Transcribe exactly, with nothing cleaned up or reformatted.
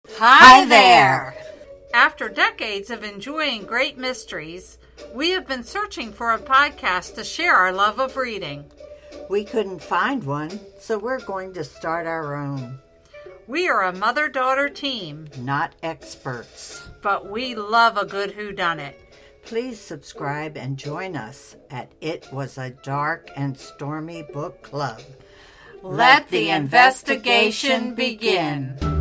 Hi there! After decades of enjoying great mysteries, we have been searching for a podcast to share our love of reading. We couldn't find one, so we're going to start our own. We are a mother-daughter team. Not experts. But we love a good whodunit. Please subscribe and join us at It Was a Dark and Stormy Book Club. Let the investigation begin.